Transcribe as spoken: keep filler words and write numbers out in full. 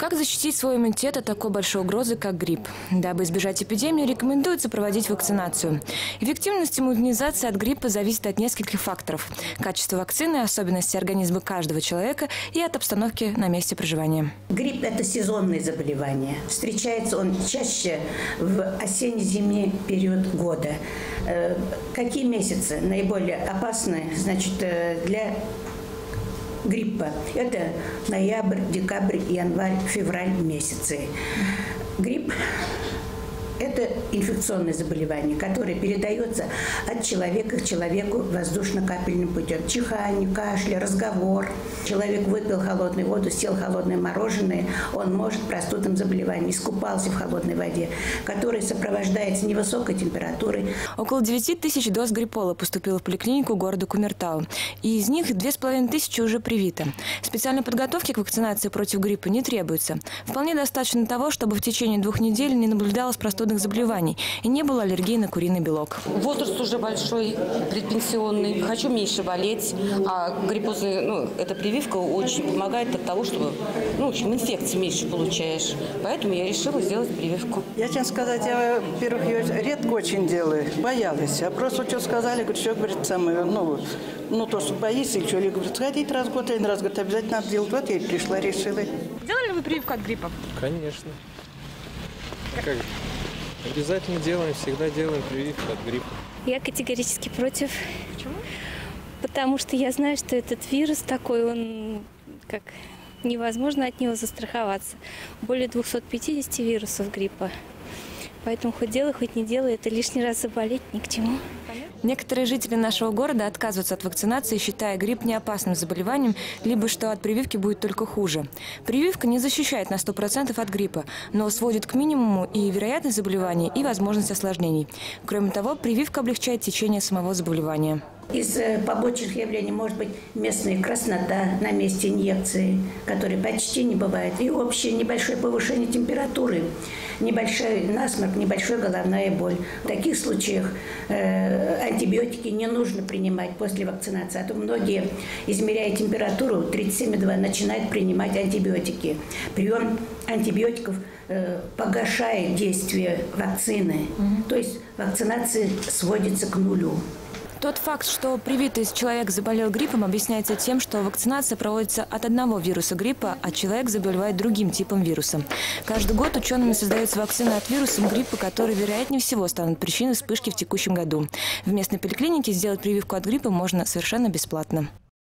Как защитить свой иммунитет от такой большой угрозы, как грипп? Дабы избежать эпидемии, рекомендуется проводить вакцинацию. Эффективность иммунизации от гриппа зависит от нескольких факторов: качество вакцины, особенности организма каждого человека и от обстановки на месте проживания. Грипп – это сезонное заболевание. Встречается он чаще в осенне-зимний период года. Какие месяцы наиболее опасны, значит, для гриппа? Это ноябрь, декабрь, январь, февраль месяцы. Грипп – это инфекционное заболевание, которое передается от человека к человеку воздушно-капельным путем. Чихание, кашель, разговор. Человек выпил холодную воду, съел холодное мороженое, он может простудным заболеванием. Искупался в холодной воде, которая сопровождается невысокой температурой. Около девяти тысяч доз гриппола поступило в поликлинику города Кумертау. И из них две с половиной тысячи уже привито. Специальной подготовки к вакцинации против гриппа не требуется. Вполне достаточно того, чтобы в течение двух недель не наблюдалось простудных заболеваний и не было аллергии на куриный белок. Возраст уже большой, предпенсионный. Хочу меньше болеть. А гриппозная, ну, эта прививка очень помогает от того, чтобы, ну, в общем, инфекции меньше получаешь. Поэтому я решила сделать прививку. Я, честно сказать, я, во-первых, ее редко очень делаю. Боялась. А просто что сказали, говорит, что, говорит, самое, ну, ну, то, что боишься, или что, или, говорит, сходить раз в год, один раз, говорит, обязательно надо делать. Вот я и пришла, решила. Делали ли вы прививку от гриппа? Конечно. Как? Обязательно делаем, всегда делаем прививку от гриппа. Я категорически против. Почему? Потому что я знаю, что этот вирус такой, он как невозможно от него застраховаться. Более двухсот пятидесяти вирусов гриппа. Поэтому хоть делай, хоть не делай, это лишний раз заболеть ни к чему. Некоторые жители нашего города отказываются от вакцинации, считая грипп неопасным заболеванием, либо что от прививки будет только хуже. Прививка не защищает на сто процентов от гриппа, но сводит к минимуму и вероятность заболевания, и возможность осложнений. Кроме того, прививка облегчает течение самого заболевания. Из побочных явлений может быть местная краснота на месте инъекции, которой почти не бывает, и общее небольшое повышение температуры, небольшой насморк, небольшая головная боль. В таких случаях э, антибиотики не нужно принимать после вакцинации, а то многие, измеряя температуру тридцать семь и два, начинают принимать антибиотики. Прием антибиотиков э, погашает действие вакцины, угу. То есть вакцинация сводится к нулю. Тот факт, что привитый человек заболел гриппом, объясняется тем, что вакцинация проводится от одного вируса гриппа, а человек заболевает другим типом вируса. Каждый год учеными создаются вакцины от вируса гриппа, которые, вероятнее всего, станут причиной вспышки в текущем году. В местной поликлинике сделать прививку от гриппа можно совершенно бесплатно.